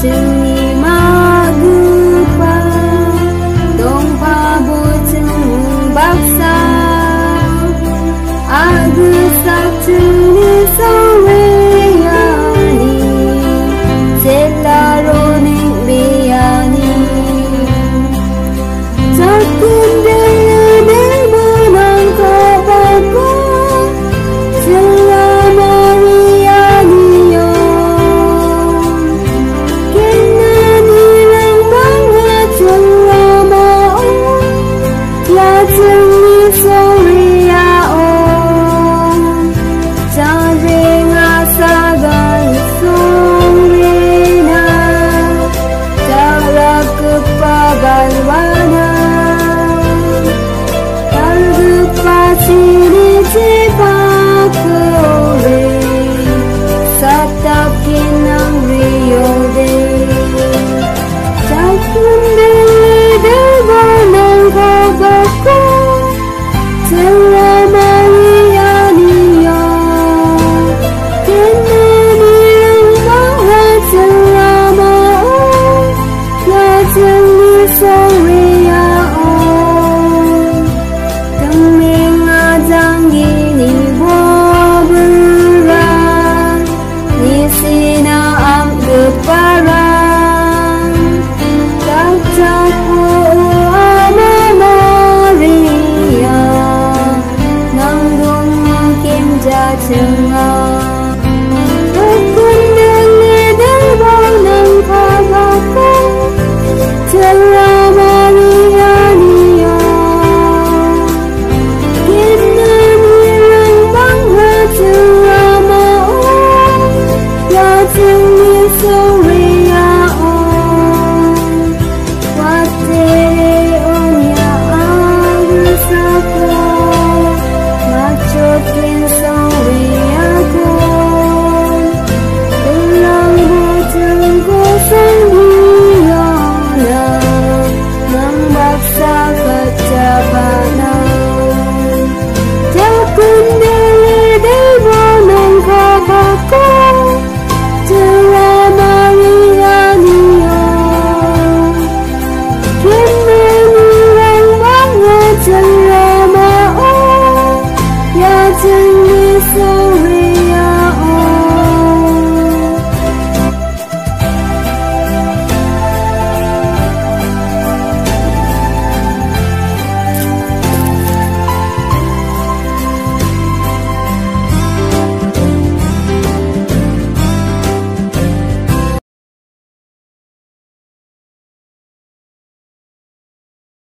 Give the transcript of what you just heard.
Seni magupa dong pabuteng baksa agsak tuni saweyani selaroning biyani takun dele menang kabaku selama riyaniyo kena nilang banget selama ya teni soriao cari ngasagan sorina cara kepagalwana sini cipakore satakin ang Rio de takun dele banang kabaku selama riyaniyo kena nilang banget selama ya jeli soriao kami ngajang gini boberan di sina am deparan tak capu ama Maria nanggung kim jacengah